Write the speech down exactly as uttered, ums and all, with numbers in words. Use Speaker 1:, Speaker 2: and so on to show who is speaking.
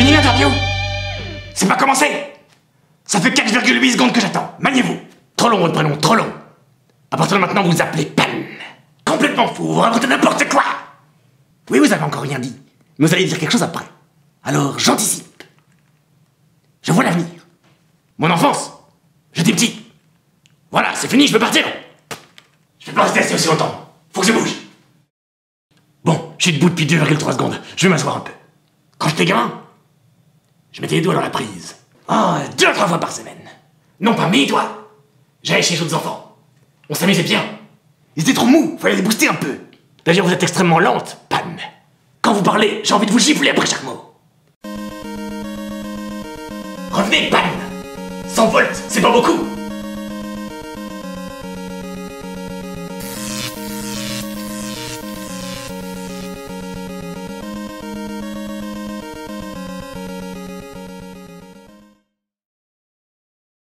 Speaker 1: fini l'interview? C'est pas commencé? Ça fait quatre virgule huit secondes que j'attends. Maniez-vous. Trop long votre prénom, trop long. À partir de maintenant, vous vous appelez Pan. Complètement fou, vous racontez n'importe quoi. Oui, vous avez encore rien dit. Mais vous allez dire quelque chose après. Alors, j'anticipe. Je vois l'avenir. Mon enfance. J'étais petit. Voilà, c'est fini, je peux partir. Je peux pas rester assis aussi longtemps. Faut que je bouge. Bon, je suis debout depuis deux virgule trois secondes. Je vais m'asseoir un peu. Quand j'étais gamin, je mettais les doigts dans la prise. Oh, deux à trois fois par semaine. Non pas mes doigts. J'allais chez les autres enfants. On s'amusait bien. Ils étaient trop mous, fallait les booster un peu. D'ailleurs, vous êtes extrêmement lente, Pan. Quand vous parlez, j'ai envie de vous gifler après chaque mot. Revenez, Pan. cent volts, c'est pas beaucoup.